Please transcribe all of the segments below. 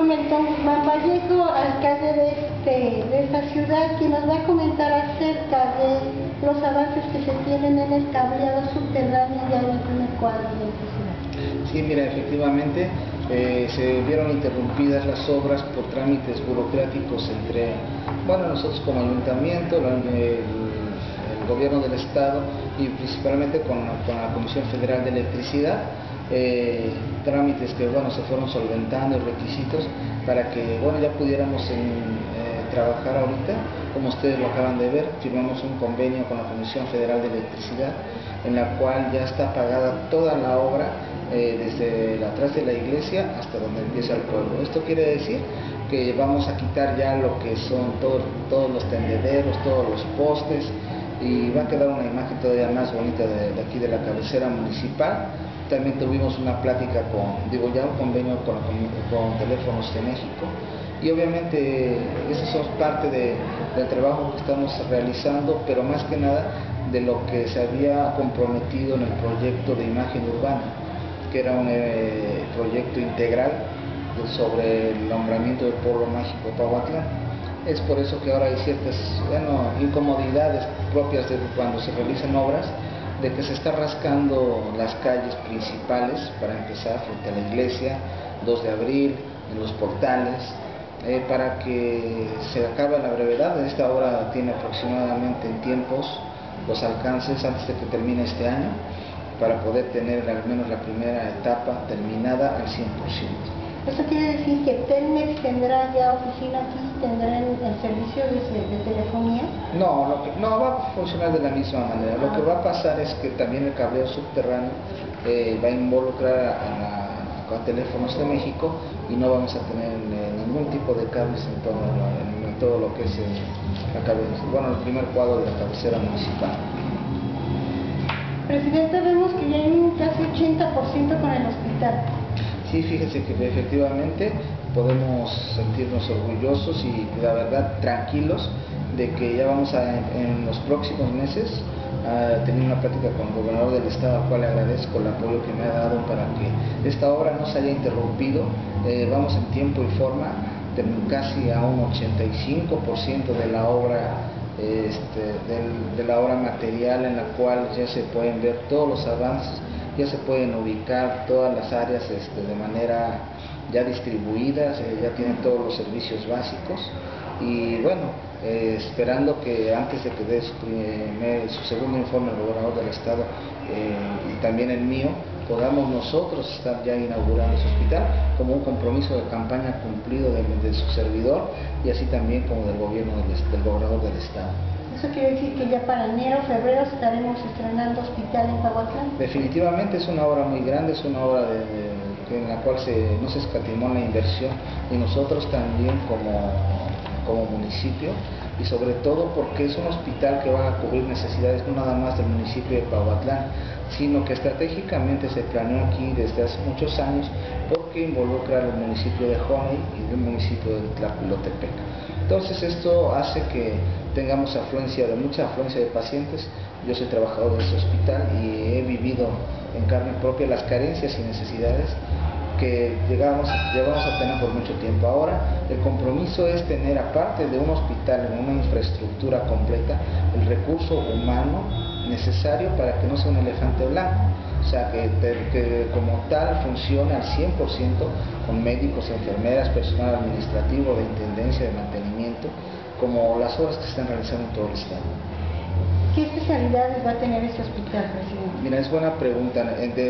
momento, Juan Vallejo, alcalde de esta ciudad, quien nos va a comentar acerca de los avances que se tienen en el cableado subterráneo ya en el primer cuadro de esta ciudad. Sí, mira, efectivamente se vieron interrumpidas las obras por trámites burocráticos entre, bueno, nosotros como ayuntamiento, el gobierno del estado y principalmente con la Comisión Federal de Electricidad. Trámites que, bueno, se fueron solventando y requisitos para que, bueno, ya pudiéramos trabajar ahorita. Como ustedes lo acaban de ver, firmamos un convenio con la Comisión Federal de Electricidad en la cual ya está pagada toda la obra desde atrás de la iglesia hasta donde empieza el pueblo. Esto quiere decir que vamos a quitar ya lo que son todos los tendederos, todos los postes, y va a quedar una imagen todavía más bonita de aquí de la cabecera municipal. También tuvimos una plática ya un convenio con Teléfonos de México, y obviamente esas son parte del trabajo que estamos realizando, pero más que nada de lo que se había comprometido en el proyecto de imagen urbana, que era un proyecto integral sobre el nombramiento del pueblo mágico Pahuatlán. Es por eso que ahora hay ciertas incomodidades propias de cuando se realizan obras, de que se está rascando las calles principales, para empezar, frente a la iglesia, 2 de abril, en los portales, para que se acabe la brevedad. Esta obra tiene aproximadamente en tiempos los alcances antes de que termine este año, para poder tener al menos la primera etapa terminada al 100%. ¿Eso quiere decir que Telmex tendrá ya oficina aquí, tendrán el servicio de telefonía? No, no va a funcionar de la misma manera. Lo que va a pasar es que también el cableo subterráneo va a involucrar a Teléfonos de México, y no vamos a tener ningún tipo de cables en todo lo que es el primer cuadro de la cabecera municipal. Presidente, vemos que ya hay un casi 80% con el hospital. Sí, fíjese que efectivamente podemos sentirnos orgullosos y la verdad tranquilos de que ya vamos en los próximos meses a tener una plática con el gobernador del estado, al cual le agradezco el apoyo que me ha dado para que esta obra no se haya interrumpido. Vamos en tiempo y forma, casi a un 85% de la obra de la obra material, en la cual ya se pueden ver todos los avances, ya se pueden ubicar todas las áreas de manera ya distribuidas, ya tienen todos los servicios básicos, y bueno, esperando que antes de que dé su segundo informe el gobernador del estado y también el mío, podamos nosotros estar ya inaugurando ese hospital como un compromiso de campaña cumplido de su servidor, y así también como del gobierno del gobernador del estado. ¿Eso quiere decir que ya para enero o febrero estaremos estrenando hospital en Pahuatlán? Definitivamente es una obra muy grande, es una obra en la cual no se escatimó la inversión, y nosotros también como municipio, y sobre todo porque es un hospital que va a cubrir necesidades no nada más del municipio de Pahuatlán, sino que estratégicamente se planeó aquí desde hace muchos años, porque involucra al municipio de Johnny y el municipio de Tlapilotepec. Entonces esto hace que tengamos mucha afluencia de pacientes. Yo soy trabajador de ese hospital y he vivido en carne propia las carencias y necesidades que llevamos a tener por mucho tiempo. Ahora el compromiso es tener, aparte de un hospital en una infraestructura completa, el recurso humano necesario para que no sea un elefante blanco, o sea, que como tal funcione al 100% con médicos, enfermeras, personal administrativo, de intendencia, de mantenimiento, como las obras que se están realizando en todo el estado. ¿Qué especialidades va a tener este hospital, presidente? Mira, es buena pregunta.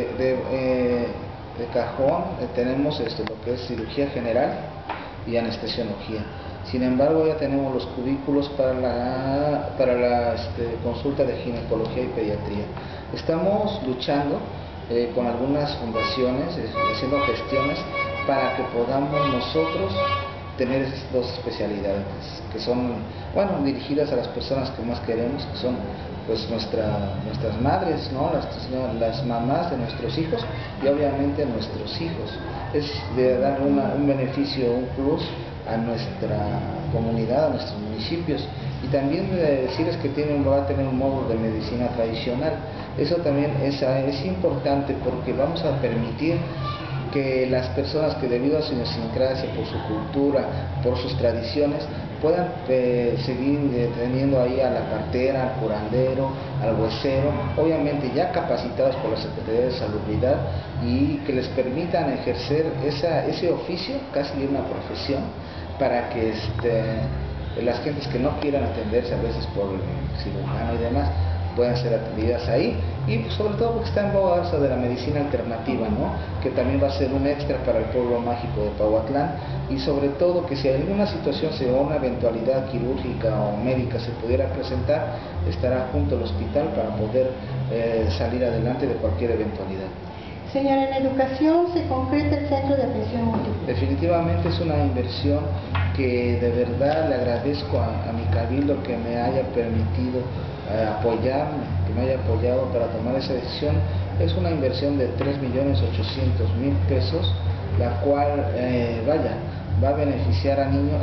De cajón tenemos lo que es cirugía general y anestesiología. Sin embargo, ya tenemos los cubículos para la consulta de ginecología y pediatría. Estamos luchando con algunas fundaciones, haciendo gestiones para que podamos nosotros tener esas dos especialidades que son, bueno, dirigidas a las personas que más queremos, que son pues nuestras madres, ¿no? Las mamás de nuestros hijos, y obviamente nuestros hijos. Es de dar un beneficio, un plus a nuestra comunidad, a nuestros municipios, y también de decirles que va a tener un módulo de medicina tradicional. Eso también es importante, porque vamos a permitir que las personas que debido a su idiosincrasia, por su cultura, por sus tradiciones, puedan seguir teniendo ahí a la partera, al curandero, al huesero, obviamente ya capacitados por la Secretaría de Salubridad, y que les permitan ejercer ese oficio, casi una profesión, para que las gentes que no quieran atenderse a veces por el cirujano y demás, puedan ser atendidas ahí, y pues, sobre todo porque está en boga eso de la medicina alternativa, ¿no? Que también va a ser un extra para el pueblo mágico de Pahuatlán, y sobre todo que si alguna situación o una eventualidad quirúrgica o médica se pudiera presentar, estará junto al hospital para poder salir adelante de cualquier eventualidad. Señora, en educación se concreta el centro de atención múltiple. Definitivamente es una inversión que de verdad le agradezco a mi cabildo que me haya permitido apoyarme, que me haya apoyado para tomar esa decisión. Es una inversión de 3.800.000 pesos, la cual va a beneficiar a niños,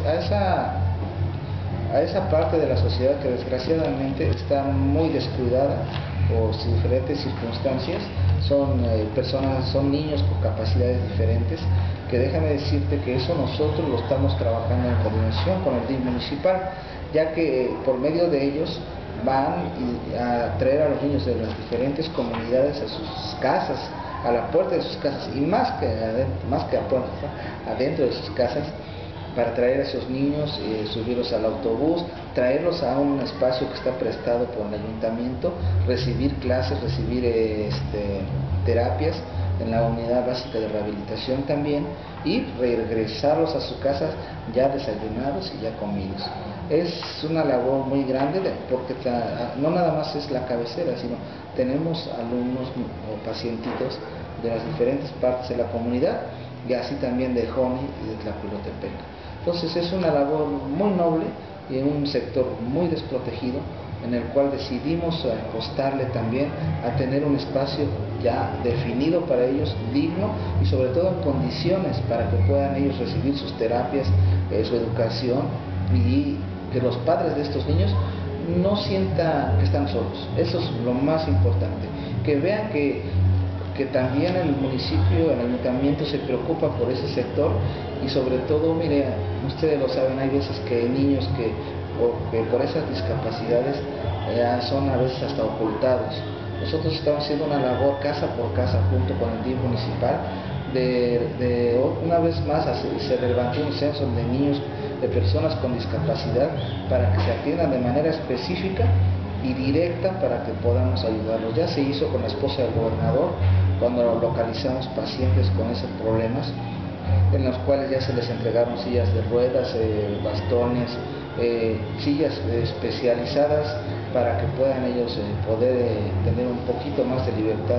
a esa parte de la sociedad que desgraciadamente está muy descuidada por diferentes circunstancias. Son niños con capacidades diferentes, que déjame decirte que eso nosotros lo estamos trabajando en coordinación con el DIF municipal, ya que por medio de ellos van a traer a los niños de las diferentes comunidades a sus casas, a la puerta de sus casas, y más que a puertas, adentro de sus casas, para traer a esos niños, subirlos al autobús, traerlos a un espacio que está prestado por el ayuntamiento, recibir clases, recibir terapias en la unidad básica de rehabilitación también, y regresarlos a sus casas ya desayunados y ya comidos. Es una labor muy grande porque no nada más es la cabecera, sino tenemos alumnos o pacientitos de las diferentes partes de la comunidad, y así también de Joni y de Tlapilotepec. Entonces es una labor muy noble y en un sector muy desprotegido, en el cual decidimos apostarle también a tener un espacio ya definido para ellos, digno, y sobre todo en condiciones para que puedan ellos recibir sus terapias, su educación, y que los padres de estos niños no sientan que están solos. Eso es lo más importante, que vean que también el municipio, el ayuntamiento se preocupa por ese sector, y sobre todo, mire, ustedes lo saben, hay veces que hay niños que por esas discapacidades son a veces hasta ocultados. Nosotros estamos haciendo una labor casa por casa junto con el DIF municipal, una vez más se levantó un censo de niños, de personas con discapacidad, para que se atiendan de manera específica y directa para que podamos ayudarlos. Ya se hizo con la esposa del gobernador, cuando localizamos pacientes con esos problemas, en los cuales ya se les entregaron sillas de ruedas, bastones, sillas especializadas para que puedan ellos poder tener un poquito más de libertad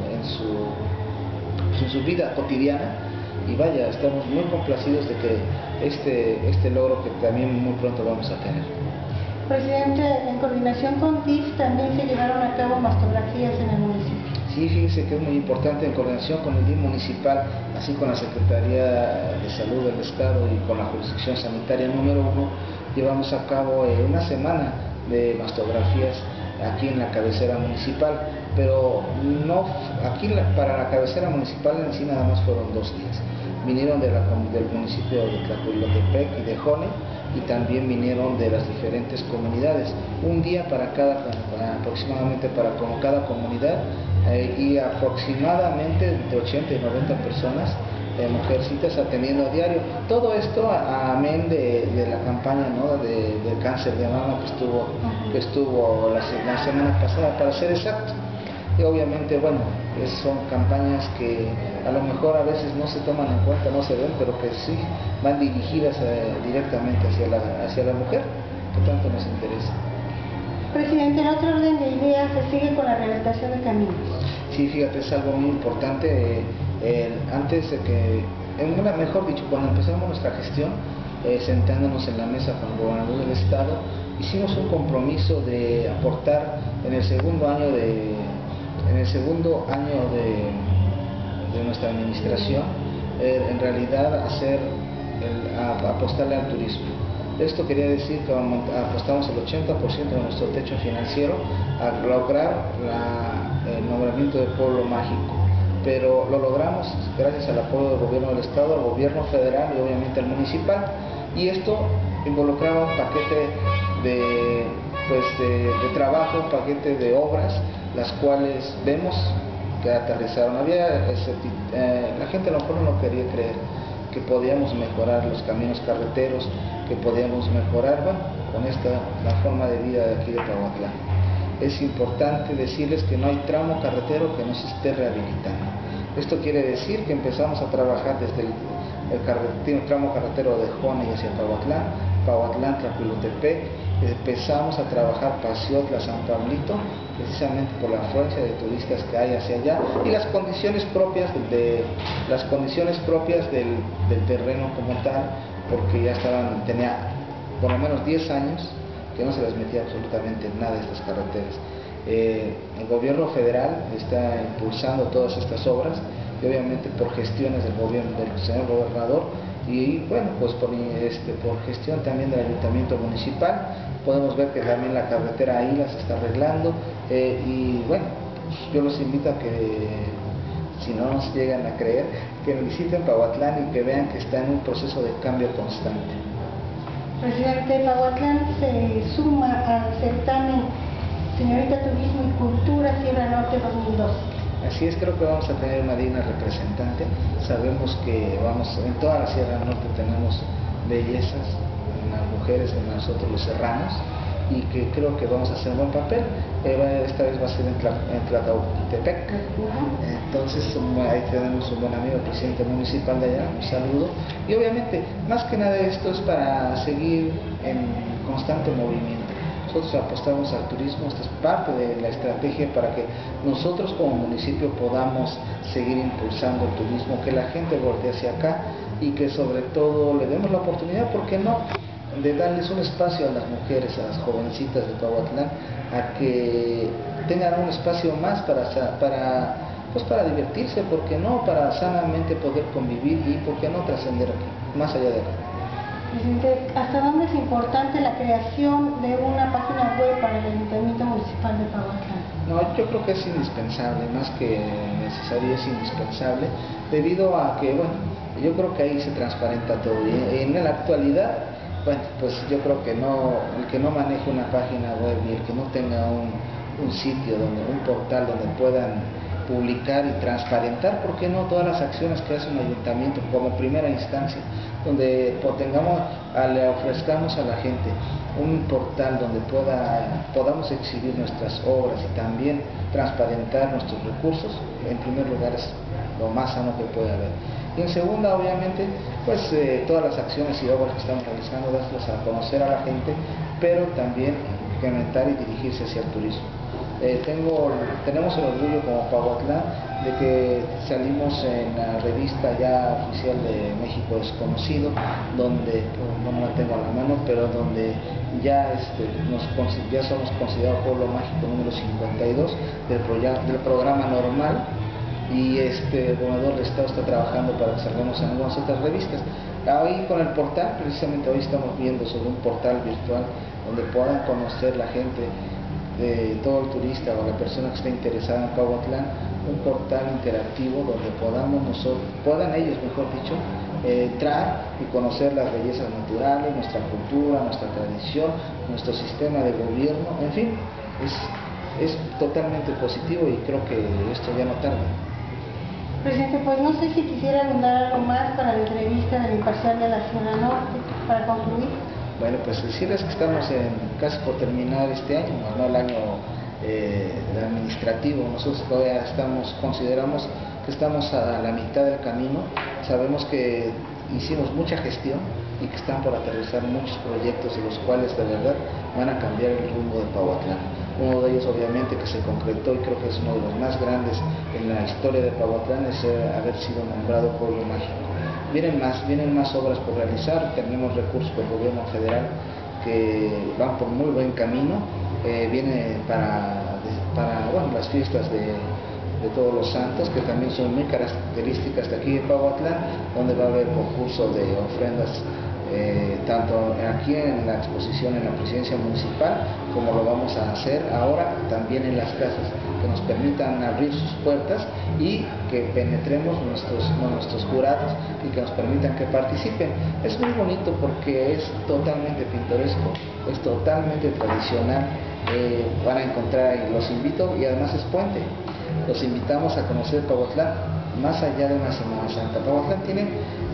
en su vida cotidiana. Y vaya, estamos muy complacidos de que este logro que también muy pronto vamos a tener. Presidente, en coordinación con DIF también se llevaron a cabo mastografías en el municipio. Sí, fíjese que es muy importante, en coordinación con el DIF municipal, así con la Secretaría de Salud del Estado y con la Jurisdicción Sanitaria número 1, llevamos a cabo una semana de mastografías aquí en la cabecera municipal, pero no aquí para la cabecera municipal en sí nada más fueron 2 días. Vinieron del municipio de Tlapilotepec y de Jone, y también vinieron de las diferentes comunidades, un día aproximadamente para cada comunidad, y aproximadamente entre 80 y 90 personas, mujercitas atendiendo a diario. Todo esto amén de la campaña, ¿no?, del cáncer de mama que estuvo la semana pasada, para ser exacto. Y obviamente, bueno, son campañas que a lo mejor a veces no se toman en cuenta, no se ven, pero que sí van dirigidas directamente hacia la mujer, que tanto nos interesa. Presidente, en otro orden de ideas, se sigue con la rehabilitación de caminos. Sí, fíjate, es algo muy importante. Antes de que, mejor dicho, cuando empezamos nuestra gestión, sentándonos en la mesa con el gobernador del estado, hicimos un compromiso de aportar en el segundo año de nuestra administración, en realidad apostarle al turismo. Esto quería decir que apostamos el 80% de nuestro techo financiero a lograr el nombramiento de pueblo mágico. pero lo logramos gracias al apoyo del gobierno del estado, al gobierno federal y obviamente al municipal, y esto involucraba un paquete de trabajo, un paquete de obras, las cuales vemos que aterrizaron. La gente a lo mejor no quería creer que podíamos mejorar los caminos carreteros, que podíamos mejorar, con la forma de vida de aquí de Pahuatlán. Es importante decirles que no hay tramo carretero que no se esté rehabilitando. Esto quiere decir que empezamos a trabajar desde el tramo carretero de Jona y hacia Pahuatlán, Tlapilotepec. Empezamos a trabajar Paciotla, San Pablito, precisamente por la afluencia de turistas que hay hacia allá y las condiciones propias del terreno como tal, porque tenía por lo menos 10 años que no se les metía absolutamente nada de estas carreteras. El gobierno federal está impulsando todas estas obras y obviamente por gestiones del gobierno del señor gobernador y pues por gestión también del ayuntamiento municipal, podemos ver que también la carretera ahí la se está arreglando yo los invito a que, si no nos llegan a creer, que visiten Pahuatlán y que vean que está en un proceso de cambio constante. Presidente, Pahuatlán se suma al certamen Señorita Turismo y Cultura Sierra Norte 2012. Así es, creo que vamos a tener una digna representante. Sabemos que en toda la Sierra Norte tenemos bellezas, en las mujeres, en nosotros los serranos, y que creo que vamos a hacer un buen papel. Esta vez va a ser en Tlacotepec. Entonces ahí tenemos un buen amigo, el presidente municipal de allá, un saludo. Y obviamente, más que nada esto es para seguir en constante movimiento. Nosotros apostamos al turismo, esta es parte de la estrategia para que nosotros como municipio podamos seguir impulsando el turismo, que la gente voltee hacia acá y que sobre todo le demos la oportunidad, ¿por qué no?, de darles un espacio a las mujeres, a las jovencitas de Pahuatlán, a que tengan un espacio más para divertirse, ¿por qué no?, para sanamente poder convivir y ¿por qué no trascender aquí, más allá de aquí? Presidente, ¿hasta dónde es importante la creación de una página web para el Ayuntamiento Municipal de Pahuatlán? No, yo creo que es indispensable, más que necesario, es indispensable, debido a que, yo creo que ahí se transparenta todo. Y en la actualidad, pues yo creo que el que no maneje una página web y el que no tenga un sitio, un portal donde puedan publicar y transparentar, ¿por qué no?, todas las acciones que hace un ayuntamiento como primera instancia, donde le ofrezcamos a la gente un portal donde podamos exhibir nuestras obras y también transparentar nuestros recursos. En primer lugar, es lo más sano que puede haber. Y en segunda, obviamente, pues todas las acciones y obras que estamos realizando, darlas a conocer a la gente, pero también incrementar y dirigirse hacia el turismo. Tenemos el orgullo como Pahuatlán de que salimos en la revista ya oficial de México Desconocido, donde, no la tengo a la mano, pero donde ya somos considerados pueblo mágico número 52 del programa normal, y el gobernador del estado está trabajando para que salgamos en algunas otras revistas. Ahí con el portal, precisamente hoy estamos viendo sobre un portal virtual donde puedan conocer la gente, de todo el turista o la persona que esté interesada en Pahuatlán, un portal interactivo donde puedan ellos, mejor dicho, entrar y conocer las bellezas naturales, nuestra cultura, nuestra tradición, nuestro sistema de gobierno, en fin, es totalmente positivo y creo que esto ya no tarda. Presidente, pues no sé si quisiera abundar algo más para la entrevista del imparcial de la Sierra Norte, para concluir. Bueno, pues decirles que estamos casi por terminar este año, no el año administrativo. Nosotros todavía consideramos que estamos a la mitad del camino. Sabemos que hicimos mucha gestión y que están por aterrizar muchos proyectos de los cuales de verdad van a cambiar el rumbo de Pahuatlán. Uno de ellos, obviamente, que se concretó y creo que es uno de los más grandes en la historia de Pahuatlán, es haber sido nombrado pueblo mágico. Vienen más obras por realizar, tenemos recursos del gobierno federal que van por muy buen camino. Viene para las fiestas de Todos los Santos, que también son muy características de aquí de Pahuatlán, donde va a haber concurso de ofrendas tanto aquí en la exposición en la presidencia municipal, como lo vamos a hacer ahora también en las casas, que nos permitan abrir sus puertas y que penetremos nuestros jurados y que nos permitan que participen. Es muy bonito porque es totalmente pintoresco, es totalmente tradicional. Van a encontrar, y los invito, y además es puente, los invitamos a conocer Pahuatlán más allá de una Semana Santa. Pahuatlán tiene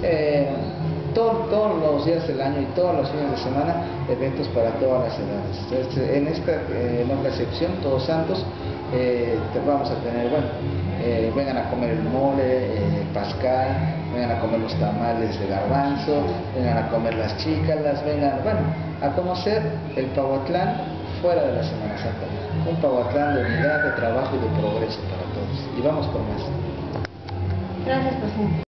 todos los días del año y todos los fines de semana eventos para todas las edades. En otra excepción, Todos Santos, vamos a tener, vengan a comer el mole, pascal, vengan a comer los tamales de garbanzo, vengan a comer las chícalas, vengan, a conocer el Pahuatlán fuera de la Semana Santa, un Pahuatlán de unidad, de trabajo y de progreso para todos. Y vamos por más. Gracias, presidente.